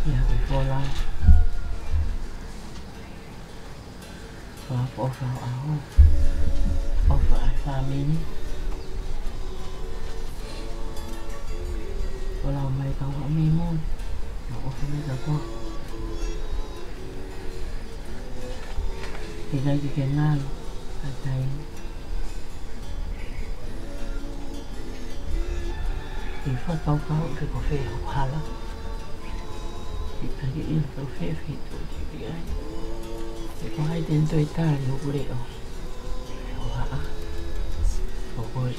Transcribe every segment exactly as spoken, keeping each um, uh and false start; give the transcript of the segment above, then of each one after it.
ya befola fa fa fa au o fa family kalau mai kau kami mon o fa mai ko tidak dikenal atai thì phát báo cáo cái cà phê học hà lắm thì thấy cái in cà phê thì tôi chỉ biết ai thì có hai tên tôi ta lúc liệu học hà học bơi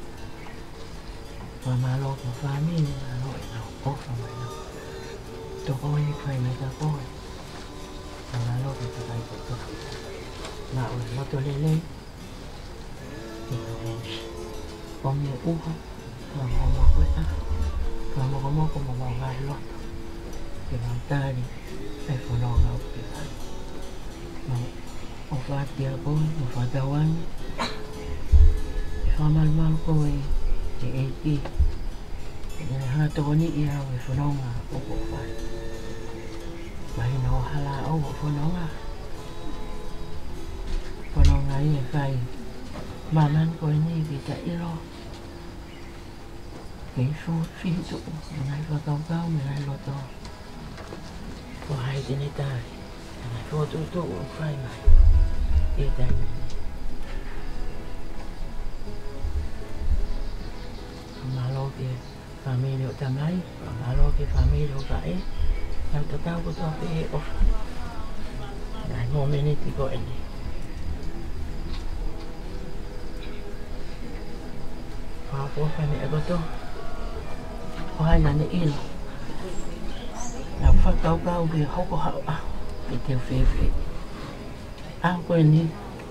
và mà lo của pha mi là nội nào có phải vậy đâu tôi coi phải mấy ta coi và mà lo của tôi của tôi nào lo tôi lên lên thì con nghe u không làm một một với ta làm một một của một một ngày luôn thì làm ta đi phải phải lo ngọc thì phải mà một vài giờ cô một vài giờ anh thì phải mal mal cô thì ấy đi nên là hai tôi ní yêu thì phải lo à cô cũng phải bài nó hay là ô phải lo à phải lo ngày phải mà man cô ní vì chạy lo cái số phi tụ này và cao cao mình lại lo to có hai tên này ta này số tụ tụ phải mà đi đây mà lo kia family liệu tầm ấy mà lo kia family liệu vậy theo tao cao của tao cái off này ngồi bên này thì gọi này vào phố phải mẹ có tôi hai là này in là phát cao cao thì không có hậu áo bị theo phê phê áo quên đi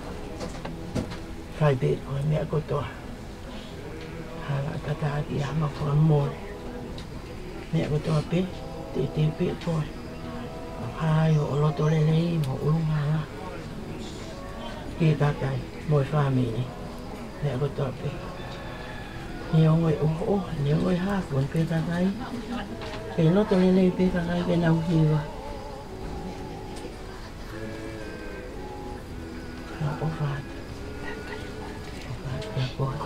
phải biết hỏi mẹ của tôi hà là ta ta thì áo mà còn mồi mẹ của tôi biết thì tìm biết thôi hai hộ lo tôi lên lấy hộ luôn hà khi ta cái mồi pha mì này mẹ của tôi biết nhiều người ủng hộ nhiều người hát cuốn phê ra đây cái nó tôi lên phê ra đây cái nào gì vậy nó có phạt phạt đẹp quá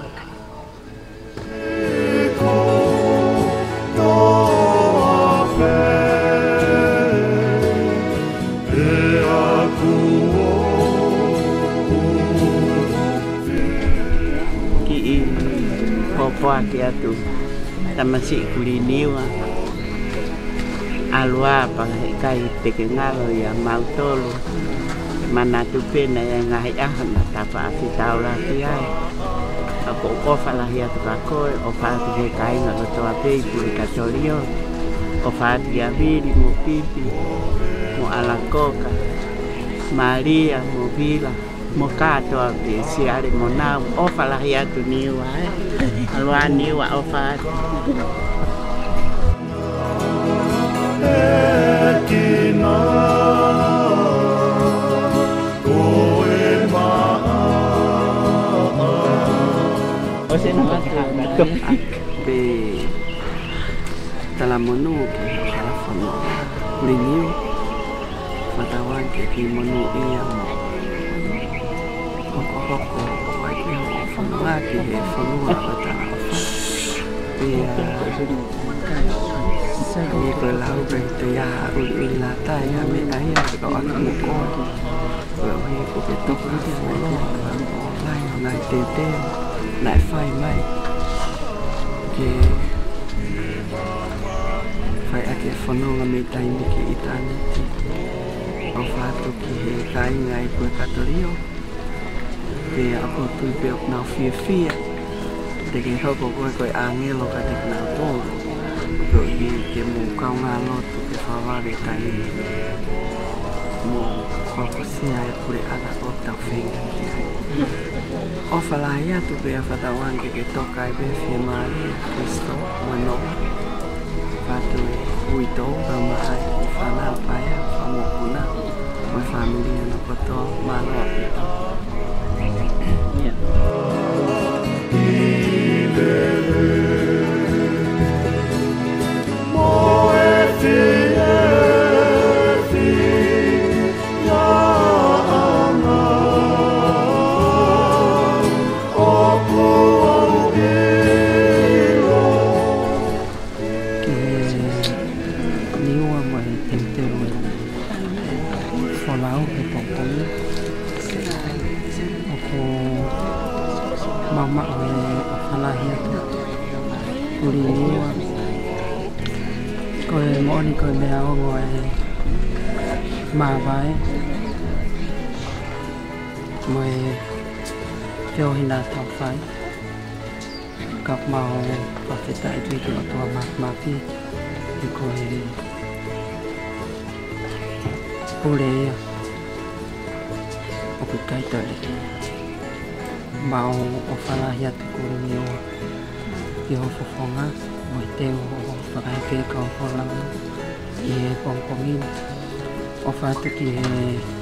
qua kia tu tamasi kuliniwa alwa pakai kai tekengalo ya mau tolu mana tu pena yang ngai ah na tapa fitau la tiai aku ko fala ya tu ko o fa tu kai na to ape publicatorio o fa dia vidi mo pipi mo alacoca Maria mo vila mo kato ape siare mo na o fala ya tu niwa alwa niwa o fa Saya nak cakap be dalam menu ke kalau fono kuliniu matawan ke di menu yang pokok-pokok pokok yang fono lagi he fono apa tak be ini kalau berita ya ulilata ya me ayah kalau aku mau kalau aku betul betul lain lain tete lại phai mai ke phai ake fono ngami tai mi ke itani o fato ke kai ngai ko katorio ke ako tu pe na fia fia de ke ho ko ko ko ange lo ka de na to ko i ke mu ka nga lo tu ke fa va de tai mo ko ko sia e pure ala o ta fenga o falaya tu pe fatawan ke ke toka e be firmare Cristo mano fatu uito kama ai fana paya famokuna mo familia no koto malo ito ya mo e mau ke pokok aku mama we afala hiatu kuriwa koe moni koe mea ongo e mawai moe pio hina tau whai kap mau pawheta i tui tula tua mak maki i koe pule ia o ku kaitare mau o whalahi atu kuru ni o i ho whawhonga mo i teo o whakaike ka o whalang i e pongpongin o whatu ki he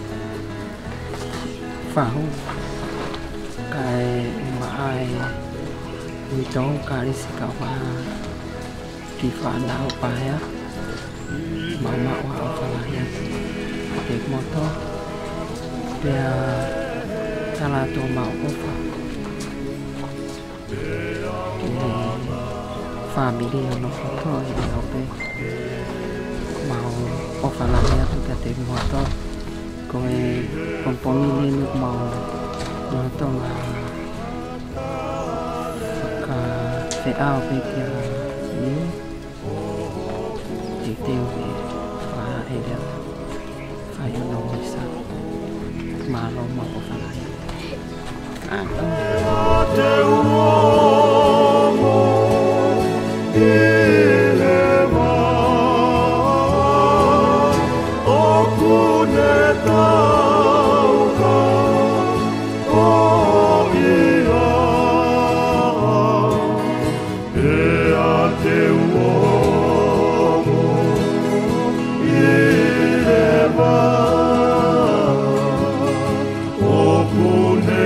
whahu ka e maai i tau ka risi ka waha ki whanau pahea mau maua o whalahi atu te moto pia tala tō mau ofa ki family ono foto i ope mau ofa la mea tuka te moto ko e pompongi ninu mau moto ngā ka te ao pe kia ni te te uwe wha e reo whai ono misa malo mau ofa la mea te uomo ileva o kune tauka o ia e a te uomo ileva o kune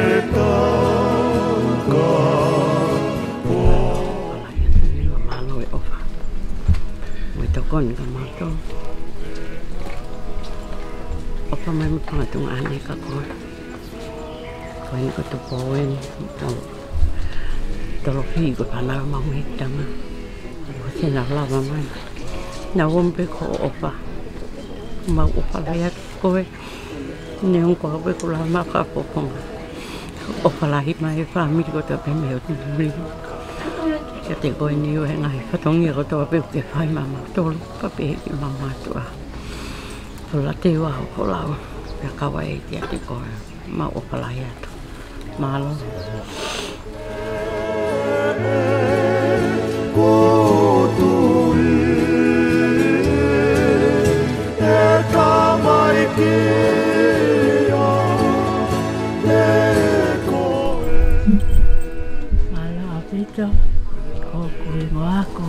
con ka mato o pa mai mo tung ane ka ko ko ni ko to poen to to lo fi ko pana ma mo tama ko se na la ma mai na won pe ko o pa ma o pa la ya ko e ne un ko pe ko la ma ka po po o pa la hi mai fa mi ko to pe me o ni cái tiền coi nhiều hay ngày có thống nhiều tôi biết cái phải mà mà tôi có biết mà mà tôi tôi là tiêu vào có lâu và cao vậy thì tôi coi mà ốp lại mà lo ko kui ngoa ko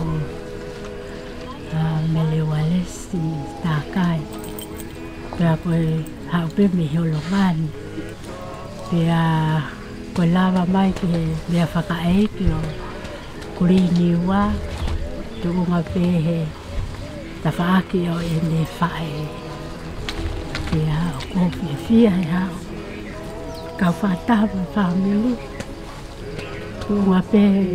mele walesi takai pia koe hau pe mi holo mani pia koe lava mai ke mea whakae ki o kuri niwa tukunga pe he ta whaaki o e ne whae pia o kofi e fia he hao kau whatawa whamili tukunga pe he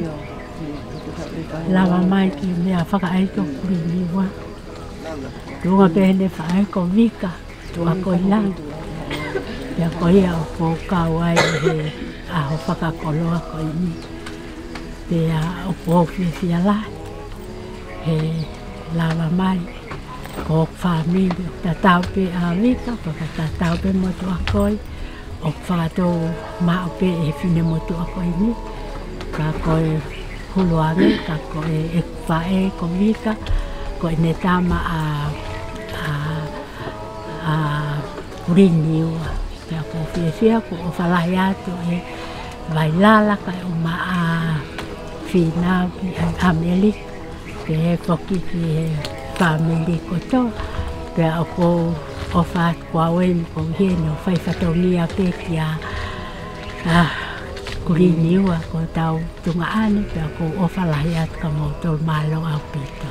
lava mai ki mea whakae ki o kuri niwa tukunga pe he ne whae ko vika tua koe lang pia koe au po kawai he aho whakakoloa koe ni pia o po fia fia lai he lava mai ko famili ta tau pe a vika ka ta tau pe mo tua koe o whakato ma o pe e fine mo tua koe ni ka koe huluange ka koe e whae ko vika koe ne tama a a a kuriniua pia ko fia fia ko o whalai atu e vai lala ka o ma a fina a meli pe he poki ki he family ko to pia o ko o whaat kua wen ko hene o whai whatongia pe kia a kuriniua ko tau tunga ane pia ko o whalai atu ka mo tol malo au pito.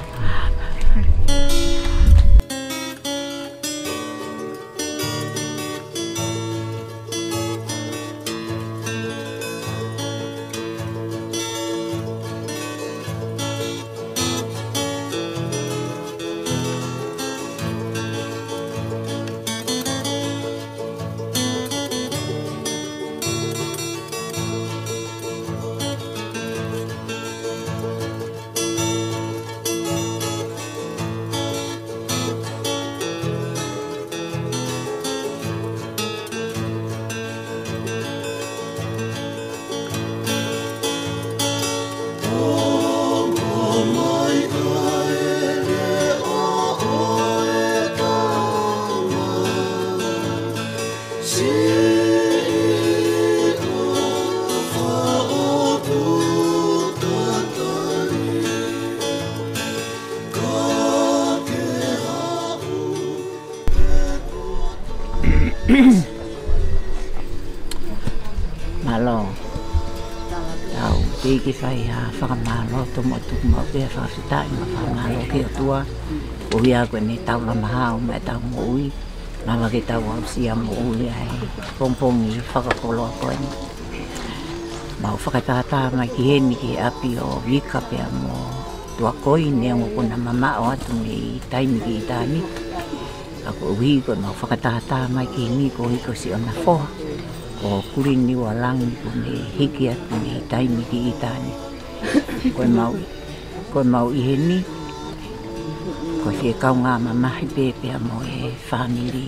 Malo. Tau tiki fai ha whakamalo tomo tumo pe whawhitai ma whakamalo ki o tua. Ui a koe ni tau la mahao me tau mo ui. Nama ki tau au sia mo ui ai. Pongpongi whakapolo a koe ni. Mau whakatata mai ki heni ki api o wika pe a mo tua koi ne o kuna mama o atu ni taimi ki itani. Ako ui koe mau whakatata mai ki ni ko hiko si o na foha. Ko kuri ni walangi ko ni hiki atu ni taimi ki itani. Koe mau, koe mau i heni. Ko se kau ngā mamahi pepe a mo e whaniri.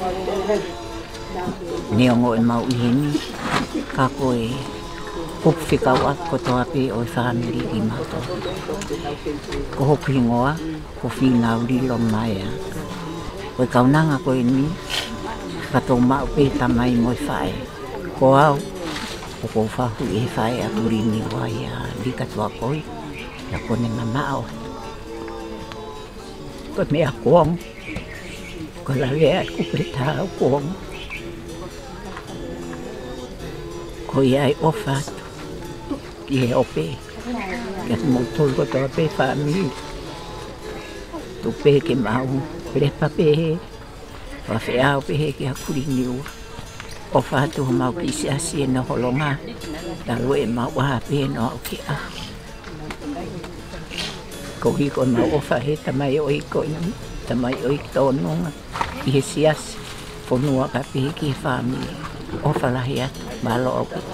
Neongo e mau i heni. Ka koe pupwhikau at ko toa pe o e whaniri ki mato. Ko hoku hingoa, ko whinau rilo mai a. Koe kaunanga koe ni, ka tō mau pe tamai mo e whae. Ko au, ko ko whahu e whae a turi ni wai a lika tua koe. Ia kone mamao. Ko mea kuong. Ko la lea ku pe tāu kuong. Ko iai ofatu. Ie ope. Ia mo tolu ko toa pe whaami. Tu pe ke mau. Lepa pe he. Whawhiao pe he ki a kuri niua. Ofatu ho mau ki si asi e na holonga. Talo e mau waha pe no au ki a. Ko hi ko mau ofa he tamai o i ko ni. Tamai o i tononga. I he si asi. Ponua ka pe he ki whaami. Ofa lahi atu. Malo au ki.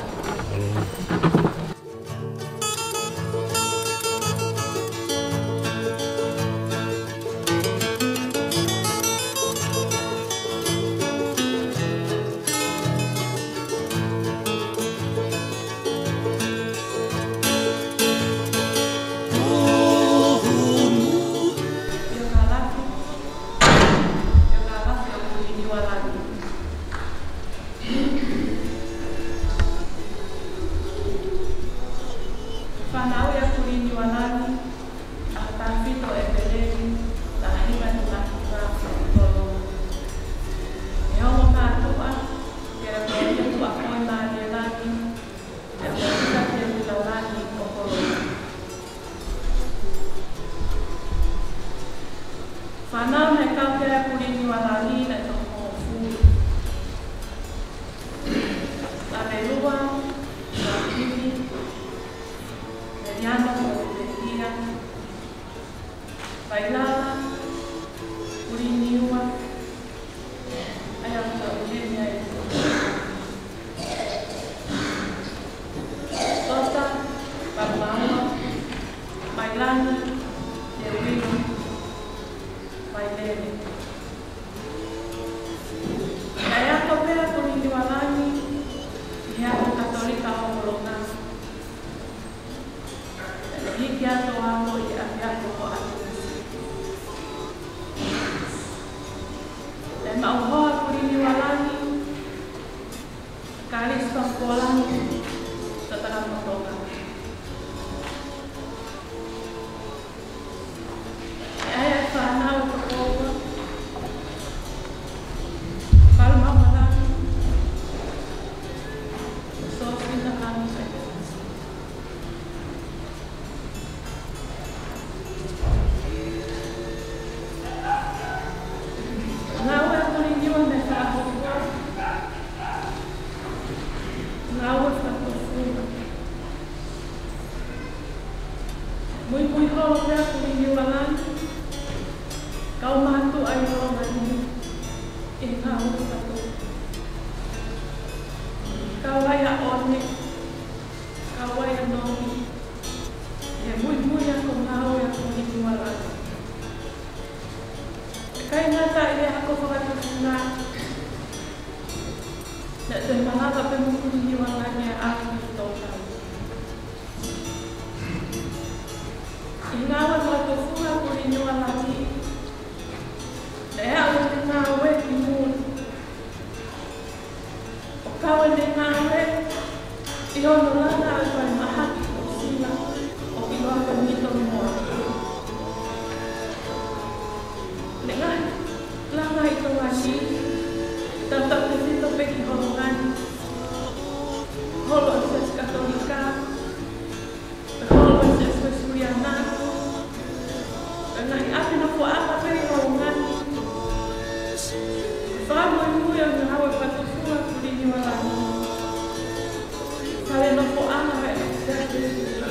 Tetap Whamu i mui au ni hawa patusua kuri ni walani. Kare no po ana me e sete.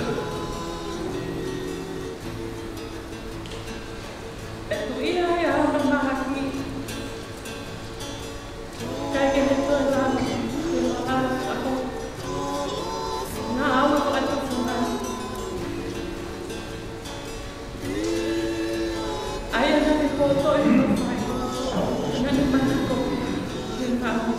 E tu ia e ana mahaki. Kai ke ne toi lana, ke no ala ako. Nā awa patusuna. Aia na me koto i no whai. Nani manako, ke ngāo.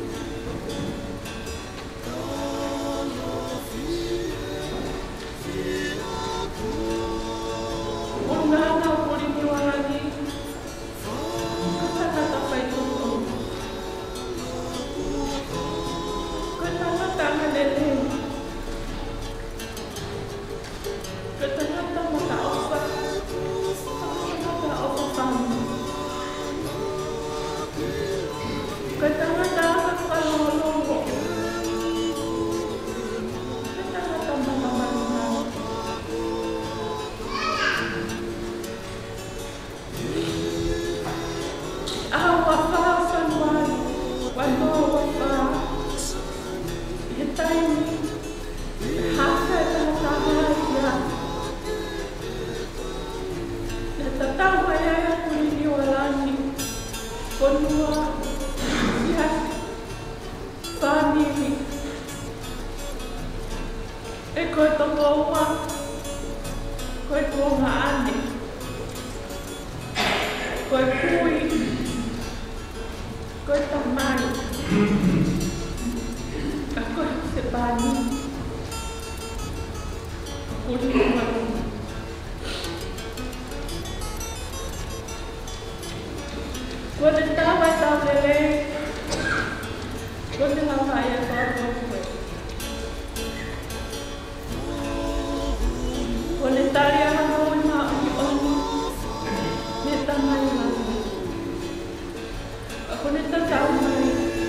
O ngā nā pori ni warani, kata kata whai toto. Kata kata ngalele. Kata kata maka ofa. Kata kata ofa whamu. Kata kata whalolongo. Kata kata mamamaruna. Awa wha whanwai, wano wha. He taimi, haka e tata haia. He tatawa e aia kuri ni walani. Konua, ia, whaniri. E koe tonga ua, koe kuonga ane. Koe pui, koe tamai. A koe se pani. Kuri ni walani. Kone tawa tau lele, kone hawa ia tau koe. Kone taria hana o ngā ui onu, me tamai mai. A kone tatau mai.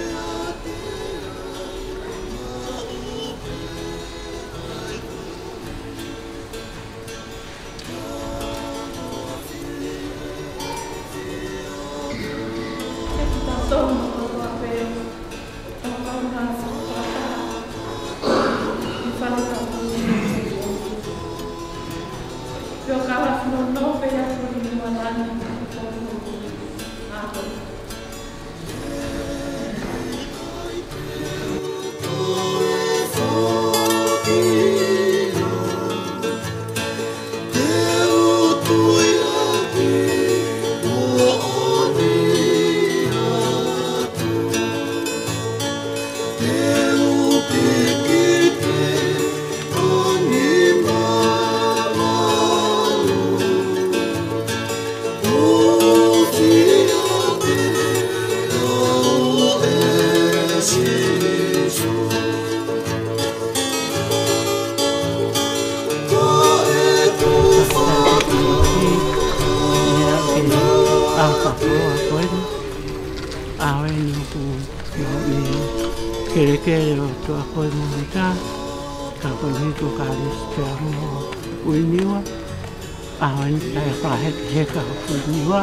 Kere kere o tua koe mōrika, ka koe hiko ka risi mo uiniwa, awa ni tai whaheke heka o uiniwa,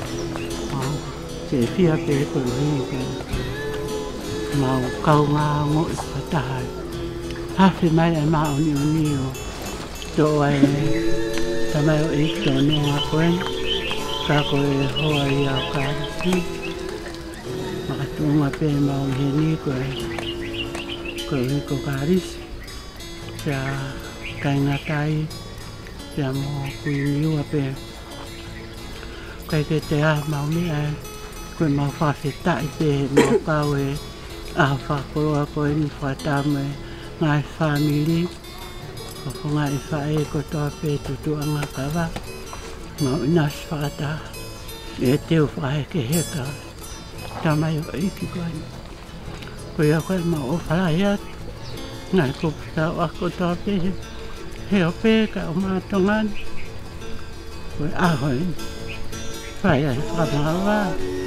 te whia pe koe hiko, mau kau ngā ngō i whatahai. Hawhi mai e mā uni uni o tō ai tamai o eiki o nō ngā koe, ka koe hoa i au ka risi, maka tūnga pe mau heni koe, koe hiko ka risi, kia kai ngā tai, kia mō kui niua pe. Kai ke te a mau mi ai, koe mau whawhetai pe mō kau e a whakoroa koe ni whatamu e ngai whamiri. Ko ngai whae ko toa pe tutuanga kawa, mau inas whakata, e teo whae ke heka, tamai o iki koe. Koe a koe mau o whalai atu, ngai kupita o ako toa pe he, he o pe ka o mātongani. Koe ahoi, whae ai whamawa.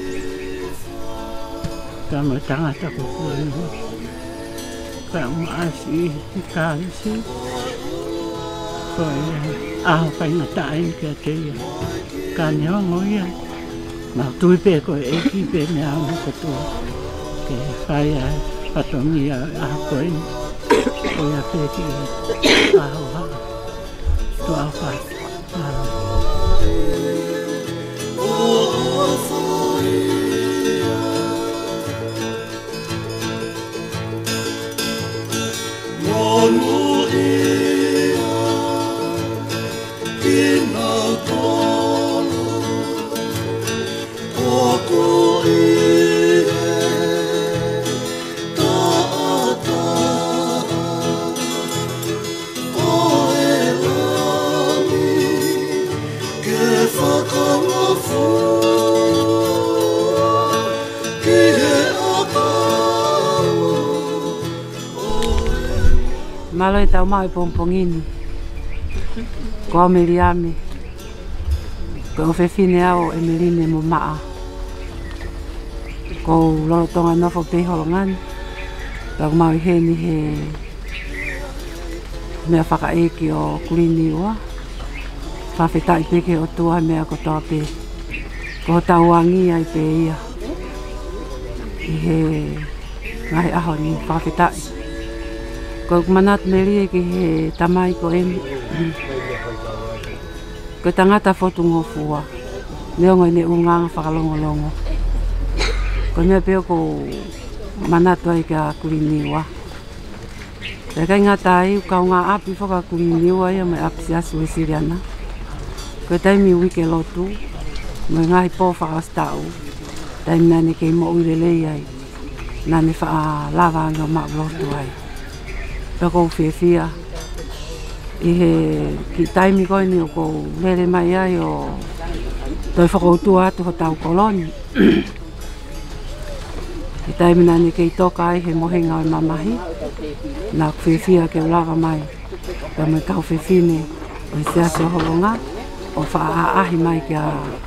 Ka mo tangata ko kua iho. Ka mo asi i kālisi. Koe aho whainga tae kia te ia. Ka neongo ia. Mau tui pe ko e ki pe me au no ko to. Ke whai a patongi a a koe. O ia pe ki a ho ha. Tu a whai. Malo e tau mai pompongini. Ko Miriame. Ko fefine ao e Meline mo maa. Ko lolo tonga nofo pe holongan. Ko mau heni he mea whakaeki o kulini ua. Whawhetai peke o tua mea ko toa pe. Ko tauangi ai pe ia. I he ngahi aho ni whawhetai. Ko manat meri ki he tamai ko em. Ko tangata fotu ngofua. Neongo ne ungang whakalongolongo. Ko mea peo ko manat ai ka kuliniwa. Te kai ngata ai ka unga api whaka kuliniwa ia mai api asu e siriana. Ko taimi wike lotu. Mo ngahi po whakastau. Taimi nani kei mo uirelei ai. Nani wha lava anga mak lotu ai. Peko whiawhia i he ki taimi koe ni o kou lere mai ai o toi whakoutua atu ho tau koloni. Ki taimi nani kei toka ai he mohenga o mamahi. Nā whiawhia ke ulaga mai. Pea mai kau whiawhine o i se aso holonga o wha ahi mai ki a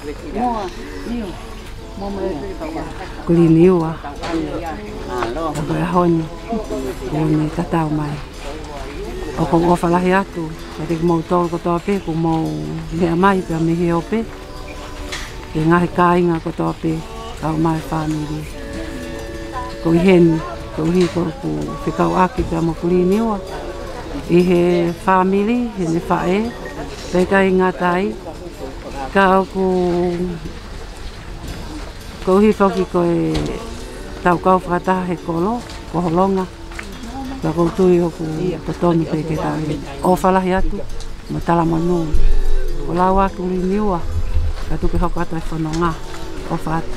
kulini ua. Ako e honi. O ni tatau mai. O kong ofalahi atu. Kati ku mau tolu kotoa pe, ku mau mea mai pia mihi o pe. Ke ngahi kāinga kotoa pe, kau mai whāmiri. Ko i heni, ko hi ko ku whikau aki pia mo kulini ua. I he whāmiri, he ne whae. Peka i ngatai. Ka au ku ko hi whaki ko e tau kau whakataha he kolo, ko holonga. Ka koutui hoku totoni peke tau he. O whalahi atu, ma tala manu. Ko lau aku rini ua, ka tuke hoku atu e whanonga, o whatu.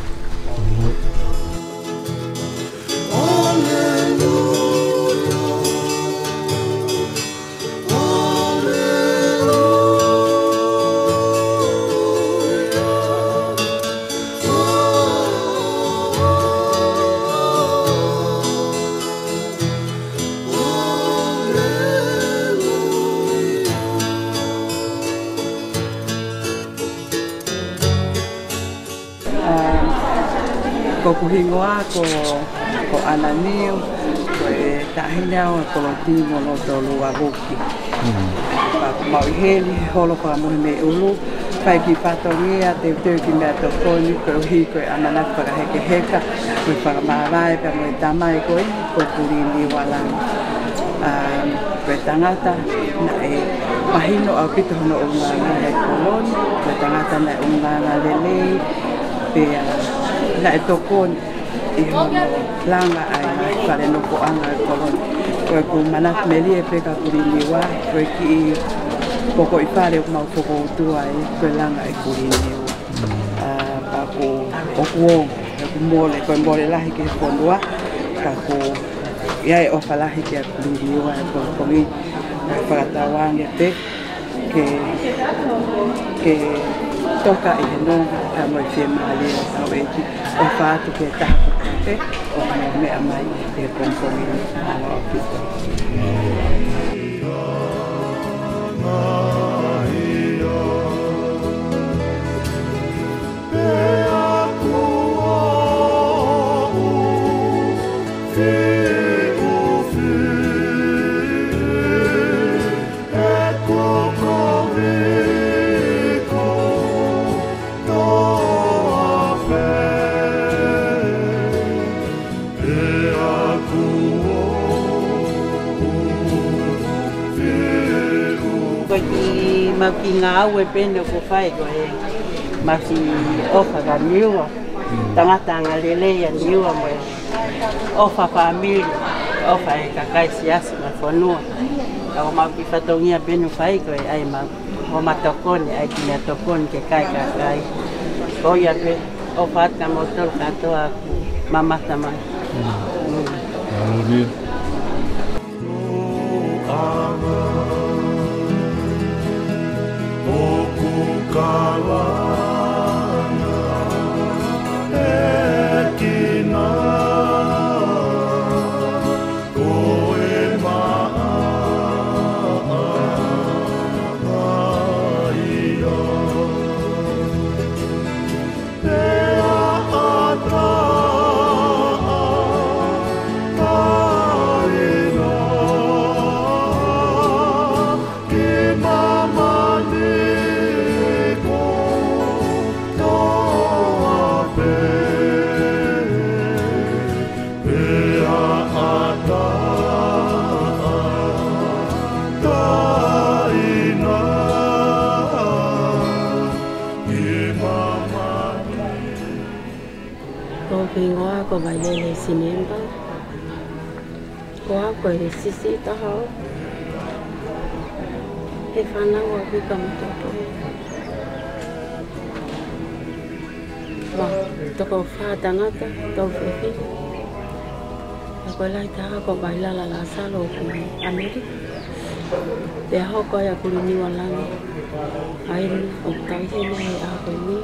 Ko kuhingoa ko ko ananio ko e tahina o ko timo no to lua goki. Pa mau heli holo pa mo me ulu pai ki patongia te te ki me to ko ni ko hi ko anana pa heke heka ko pa marai pa mo tamai ko ko kulini wala. Um ko tangata na e mahino au pito no unga na kolon ko tangata na unga na lele pe na e tokon i hono langa ai kare no ko anga e kolon ko ku manat meli e peka kulini wa ko ki poko i pare o mau poko tua ai ko langa e kulini ah pa ko o ko ko mole ko mole lahi ke fondua ka ko ia e o falahi ke kulini wa ko ko mi para tawange te ke ke toka i he nonga ka mo i whia maale o tau e ki o whātu ke taha te o mea mai e pongpongi o a pito. mau ki ngā au e pene ko whai ko e masi ofa ka niua. Tangata ngā lele ia niua mo e ofa famili, ofa e kakai siasi ma whanua. Ako mau ki whatongia pene whai ko e ai mau o matokone, ai ki mea tokone ke kai kakai. Ko ia pe ofa ata motol katoa ku mamata mai. Haleluya. Ko vai lele sinema ko a ko e sisi ta ho e fana wa bi ka mo to ba to ko fa tanga ta to fe fi ko lai ta ko vai la la la sa lo ku ameri te ho ko ya ku ni wala ni ai o tai he ni a ko ni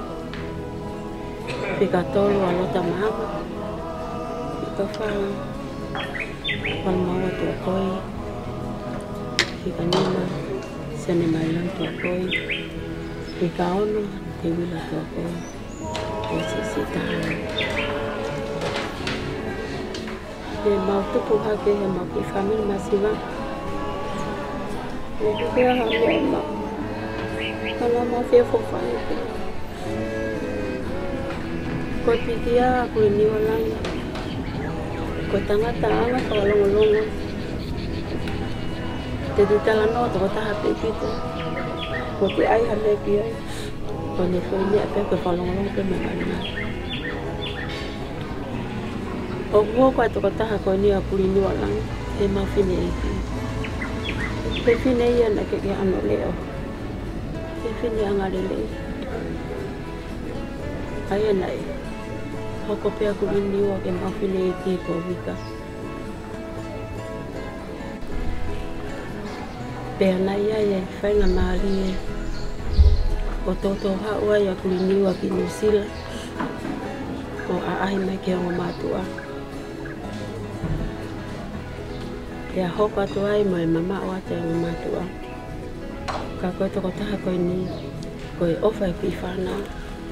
fica tolo a lota mava fica fala palma tua coi fica nima se ne mai lan tua coi fica ono te vila tua coi necessita e mau tu puha ke e mau ki família masiva e que a rama kalau mau fia fofa ko pitia ko ni wala ko tanga tanga ko longo longo te ditala no to ta happy pito ko ti ai hale pia ko ne ko ni ape ko longo longo ke me kana o ko ko to ta ko ni apuri ni wala e ma fine e fine ya na ke ke ano leo e fine anga le ai nai hoko pea ku indi o ke mawhine i ki ko wika. Pea nai ai e whainga maari e o toto hao ai a ku indi o ki New Zealand o a ahi mai ke o mātua. Pea hoko atu ai mo e mama o ate o mātua. Ka koe toko taha koe ni koe ofa e ki whanau.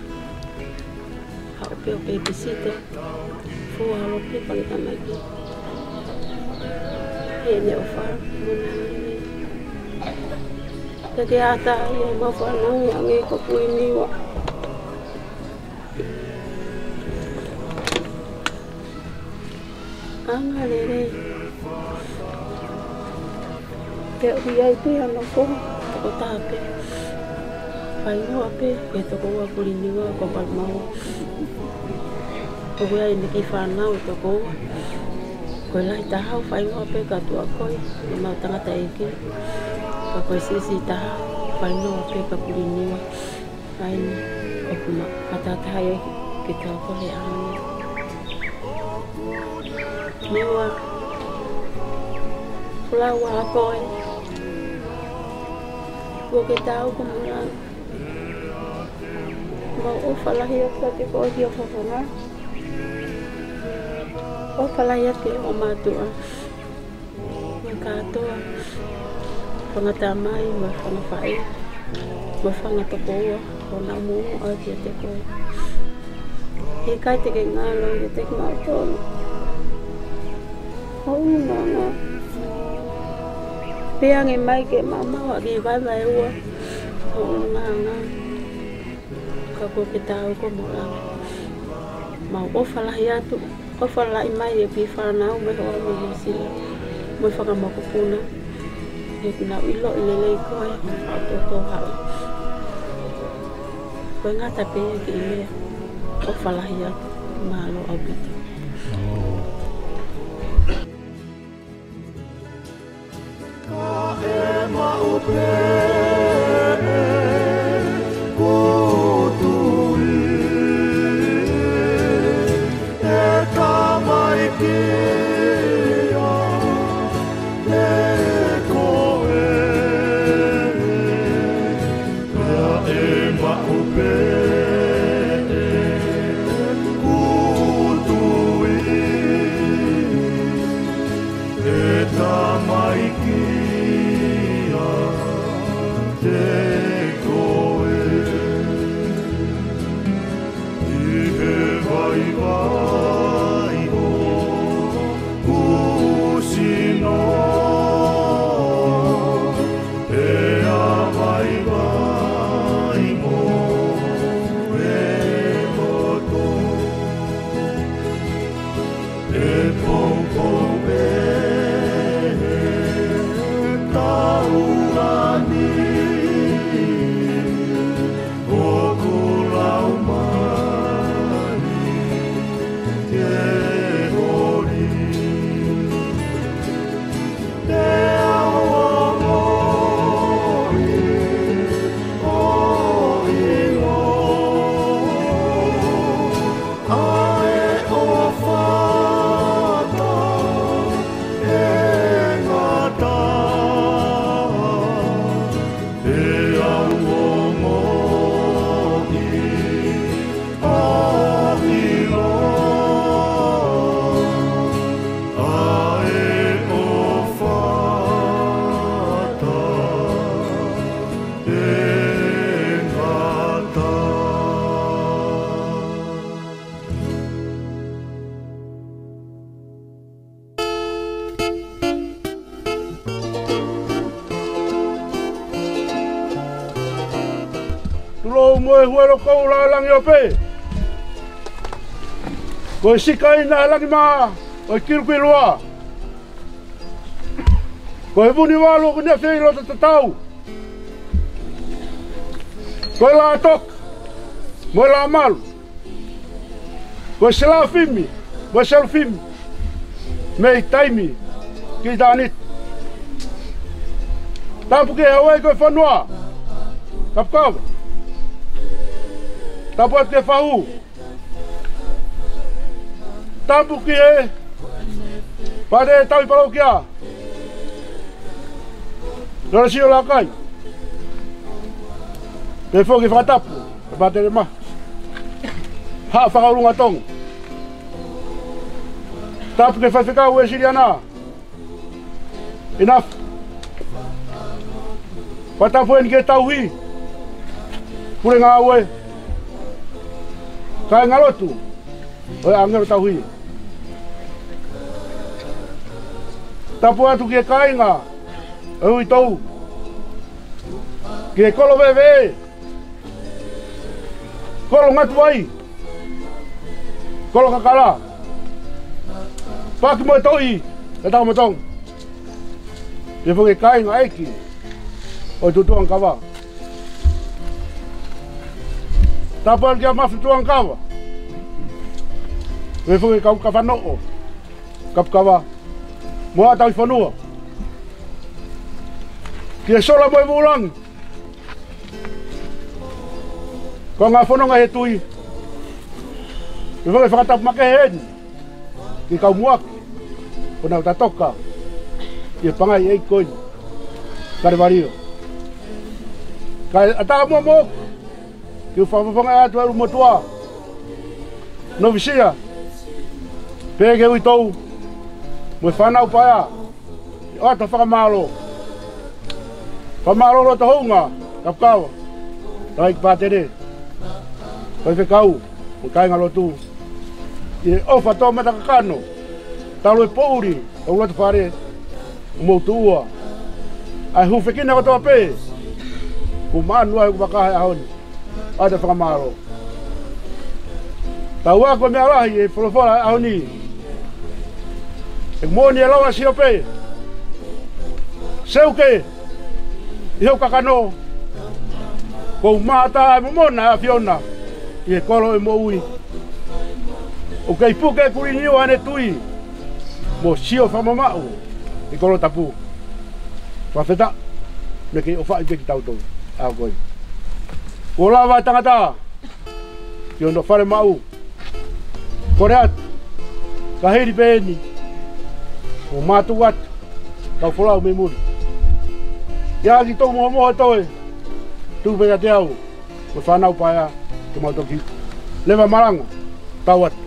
O babysitter for our people in Amagi. He ne ofa muna ni. Te ke ata ia ma fa no yang e ko pui ni wa. Anga le le. Te ui ai te ana ko ko ta pe. Pai no ape e to ko wa pui ni wa ko pa mau. Ko ia ni ki whanau to ko. Ko lai ta hau whai ngā pe katua koi. Ni mau tangata eki. Ka koe sisi ta whai ngā pe ka puri niwa. Ai ni. Ko kuma katata hai eki ki tau ko le ahani. Niwa. Fulawa a koe. Ko ke tau ko mura. Mau o whalahi o ka te ko hi o whawhanga. O palaya ke o mātua. Mā kātoa. Whangata mai, mā whangawhai. Mā whangata koa. O nā mūmu au ki a te koe. He kai te ke ngālo i te ngā tōnu. Hou ngā ngā. Peange mai ke mamawa ki vai vai ua. Hou ngā ngā. Ka ko ke tāu ko moranga. Mau o whalahi atu. O whalai mai e pi whanau me hoa me New Zealand. Mo whakamokopuna. He kuna ilo i lele i koe, au tō tō hau. Koe ngata pēia ki i mea, o whalahi atu, mālo au pita. Ka e mau pēe, kutui, e ka mai kia, me koe, ka e mau pēe, kutui, e ka mai kia, te koe. I he vai vai ho, kusino, e a vai vai mo, e moto, e popo e taurani, o kulau mani, te hori, te ao mori, o ilo, ae o whata, e ngata, te au o mori, o ilo, ae o whata, e ngata. Tulo moe huero kou la langi o pe. Koe sika ina langi maa, oi kirukui loa. Koe vuni walo kunia whii lo tatau. Koe la atok, moe la malu. Koe se la fimi, moe se la fimi. Mei taimi, ki tanit. Tapu ke hawai koe whanua. Kapkawa. Tapu at ke whahu. Tapu ki e. Pade tau i palau kia. Nora sio la kai. Pe foki whakatapu. Pate re ma. Ha whakaurunga tongu. Tapu ke whawhikau e siriana. Enough. Patapu en ke tau hi. Pure ngā ue. Kai ngalotu. Oi angero tau hi. Tapu atu ke kai ngā. E hui tau. Ke kolo wewe. Kolo ngatu ai. Kolo kakala. Paki mo tau i. E tau matong. Ke fuke kai ngā eki. O tutuang kawa. Tapuan kia mafi tuang kawa. We fuke kau ka whanoo. Kap kawa. Moa tau i whanua. Kia sola moe mulang. Ko ngā whanonga he tui. We fuke whakatapu make hen. Ki kau muaki. Ko nau tatoka. Ia pangai ei koin. Kare wario. Kai ata mo mo. Ki whawhawhanga atu aru motua. No visia. Pege ui tau. Moe whanau paia. O ata whakamalo. Whamalo lo ta hounga. Kapkawa. Tai ki pātere. Kai whekau. Mo kai ngalo tu. I ofa tō mata kakano. Talo e pouri. Au latu whare. Mo tua. Ai hu whekina ko tō pē. Ku manu ai ku wakahe ahoni. Ata whakamaro. Tau ako me alahi e wholowhora ahoni. E mōni e lawa si o pē. Seuke, iho kakano, ko mata e momona a Fiona, i e kolo e mo ui. O kei puke kuri niu ane tui, mo sio whamamau, i kolo tapu. Whawheta, me kei o whai peki tautou, au koi. Ko lawa tangata, ki ono whare mau, kore atu, ka heri pēni, o mātu atu, kau wholau me muri. Ia ki tō moha moha toe, tūpeka te au, ko whanau paia, ke mautoki. Lewa maranga, tau atu.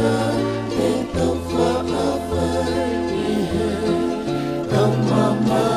Mama